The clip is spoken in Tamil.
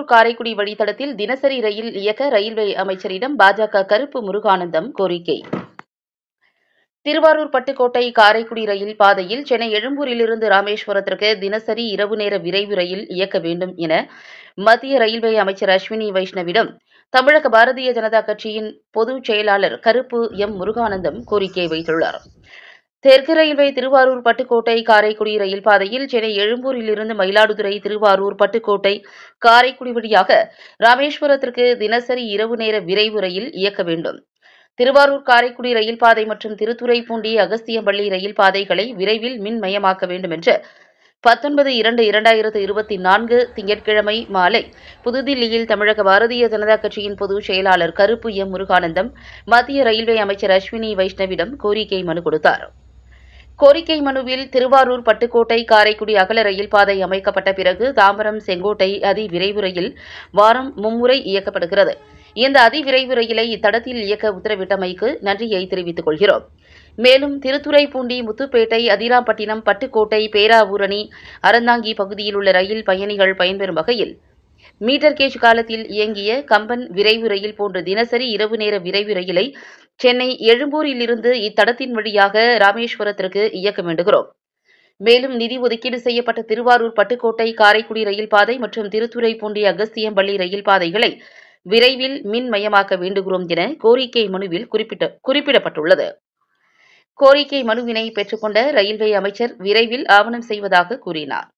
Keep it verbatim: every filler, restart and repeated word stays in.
காரைக்குடி வழித்தடத்தில் தினசரி ரயில் இயக்க ரயில்வே அமைச்சரிடம் பாஜக கருப்பு முருகானந்தம் கோரிக்கை. திருவாரூர் பட்டுக்கோட்டை காரைக்குடி ரயில் பாதையில் சென்னை எழும்பூரிலிருந்து ராமேஸ்வரத்திற்கு தினசரி இரவு நேர விரைவு ரயில் இயக்க வேண்டும் என மத்திய ரயில்வே அமைச்சர் அஸ்வினி வைஷ்ணவிடம் தமிழக பாரதிய ஜனதா கட்சியின் பொதுச் செயலாளர் கருப்பு எம் முருகானந்தம் கோரிக்கை வைத்துள்ளார். தெற்கு ரயில்வே திருவாரூர் பட்டுக்கோட்டை காரைக்குடி ரயில் பாதையில் சென்னை எழும்பூரிலிருந்து மயிலாடுதுறை திருவாரூர் பட்டுக்கோட்டை காரைக்குடி வழியாக ராமேஸ்வரத்திற்கு தினசரி இரவு நேர விரைவு ரயில் இயக்க வேண்டும். திருவாரூர் காரைக்குடி ரயில் பாதை மற்றும் திருத்துறைப்பூண்டி அகஸ்தியம்பள்ளி ரயில் பாதைகளை விரைவில் மின்மயமாக்க வேண்டும் என்று பத்தொன்பது இரண்டு இரண்டாயிரத்து இருபத்தி நான்கு திங்கட்கிழமை மாலை புதுதில்லியில் தமிழக பாரதிய ஜனதா கட்சியின் பொதுச் செயலாளர் கருப்பு எம் முருகானந்தம் மத்திய ரயில்வே அமைச்சர் அஸ்வினி வைஷ்ணவிடம் கோரிக்கை மனு கொடுத்தார். கோரிக்கை மனுவில் திருவாரூர் பட்டுக்கோட்டை காரைக்குடி அகல ரயில் பாதை அமைக்கப்பட்ட பிறகு தாம்பரம் செங்கோட்டை அதி விரைவு ரயில் வாரம் மும்முறை இயக்கப்படுகிறது. இந்த அதிவிரைவு ரயிலை இத்தடத்தில் இயக்க உத்தரவிட்டமைக்கு நன்றியை தெரிவித்துக் கொள்கிறோம். மேலும் திருத்துறைப்பூண்டி, முத்துப்பேட்டை, அதிராம்பட்டினம், பட்டுக்கோட்டை, பேராவூரணி, அறந்தாங்கி பகுதியில் உள்ள ரயில் பயணிகள் பயன்பெறும் வகையில் மீட்டர் கேஜ் காலத்தில் இயங்கிய கம்பன் விரைவு ரயில் போன்ற தினசரி இரவு நேர விரைவு ரயிலை சென்னை எழும்பூரிலிருந்து இத்தடத்தின் வழியாக ராமேஸ்வரத்திற்கு இயக்க வேண்டுகிறோம். மேலும் நிதி ஒதுக்கீடு செய்யப்பட்ட திருவாரூர் பட்டுக்கோட்டை காரைக்குடி ரயில் பாதை மற்றும் திருத்துறைப்பூண்டி அகஸ்தியம்பள்ளி ரயில் பாதைகளை விரைவில் மின்மயமாக்க வேண்டுகிறோம் என கோரிக்கை மனுவில் குறிப்பிட்ட குறிப்பிடப்பட்டுள்ளது. கோரிக்கை மனுவினை பெற்றுக்கொண்ட ரயில்வே அமைச்சர் விரைவில் ஆவணம் செய்வதாக கூறினார்.